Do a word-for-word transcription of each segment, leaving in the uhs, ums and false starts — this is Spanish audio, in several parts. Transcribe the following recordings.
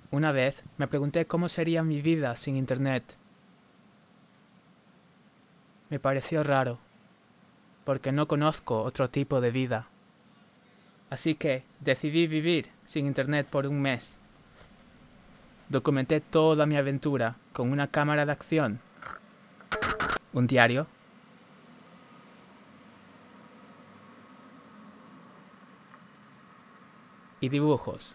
Una vez me pregunté cómo sería mi vida sin internet. Me pareció raro, porque no conozco otro tipo de vida. Así que decidí vivir sin internet por un mes. Documenté toda mi aventura con una cámara de acción, un diario y dibujos.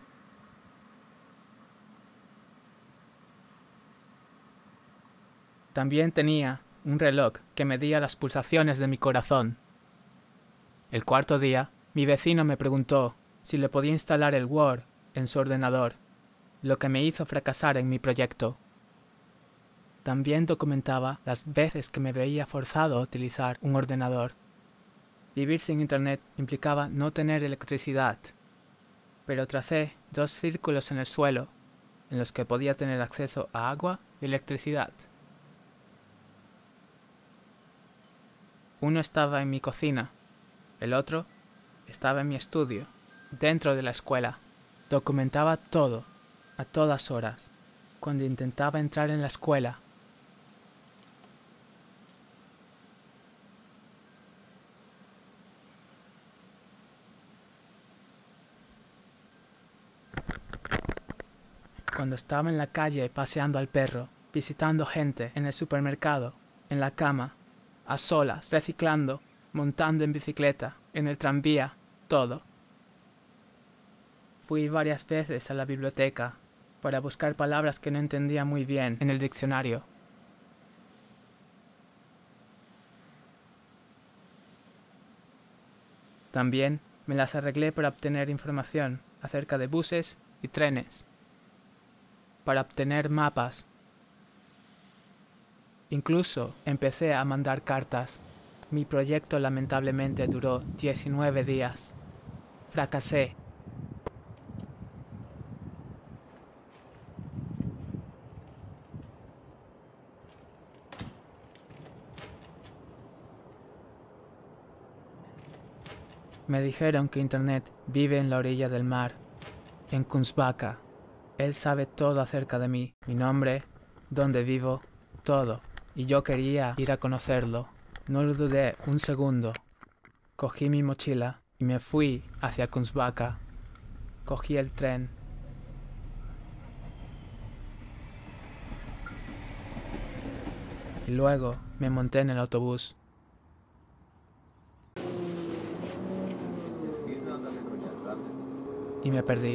También tenía un reloj que medía las pulsaciones de mi corazón. El cuarto día, mi vecino me preguntó si le podía instalar el Word en su ordenador, lo que me hizo fracasar en mi proyecto. También documentaba las veces que me veía forzado a utilizar un ordenador. Vivir sin internet implicaba no tener electricidad, pero tracé dos círculos en el suelo en los que podía tener acceso a agua y electricidad. Uno estaba en mi cocina, el otro estaba en mi estudio, dentro de la escuela. Documentaba todo, a todas horas, cuando intentaba entrar en la escuela. Cuando estaba en la calle paseando al perro, visitando gente en el supermercado, en la cama, a solas, reciclando, montando en bicicleta, en el tranvía, todo. Fui varias veces a la biblioteca para buscar palabras que no entendía muy bien en el diccionario. También me las arreglé para obtener información acerca de buses y trenes, para obtener mapas. Incluso empecé a mandar cartas. Mi proyecto lamentablemente duró diecinueve días. Fracasé. Me dijeron que internet vive en la orilla del mar, en Kungsbacka. Él sabe todo acerca de mí, mi nombre, dónde vivo, todo. Y yo quería ir a conocerlo. No lo dudé un segundo. Cogí mi mochila y me fui hacia Kungsbacka. Cogí el tren. Y luego me monté en el autobús. Y me perdí.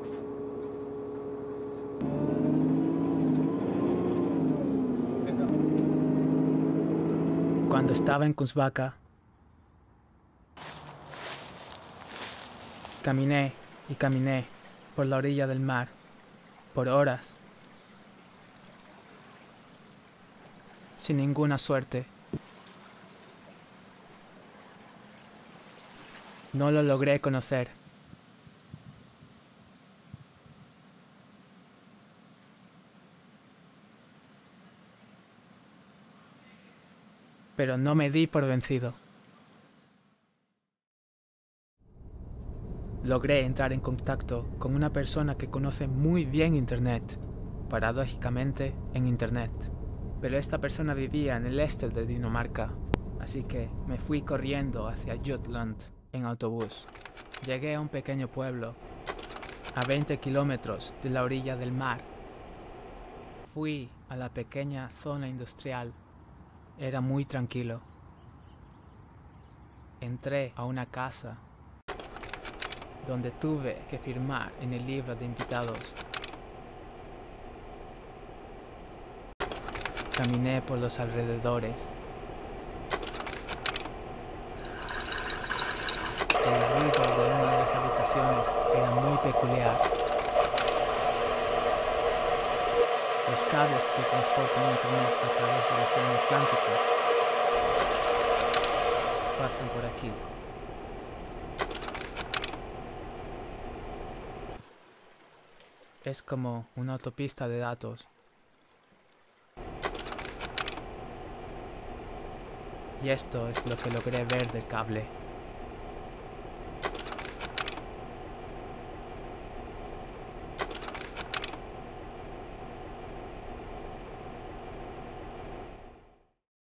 Cuando estaba en Kungsbacka, caminé y caminé por la orilla del mar, por horas, sin ninguna suerte. No lo logré conocer. Pero no me di por vencido. Logré entrar en contacto con una persona que conoce muy bien Internet, paradójicamente en Internet. Pero esta persona vivía en el este de Dinamarca, así que me fui corriendo hacia Jutland en autobús. Llegué a un pequeño pueblo, a veinte kilómetros de la orilla del mar. Fui a la pequeña zona industrial. Era muy tranquilo. Entré a una casa donde tuve que firmar en el libro de invitados. Caminé por los alrededores. El ruido de una de las habitaciones era muy peculiar. Los cables que transportan internet a través del océano Atlántico pasan por aquí. Es como una autopista de datos. Y esto es lo que logré ver del cable.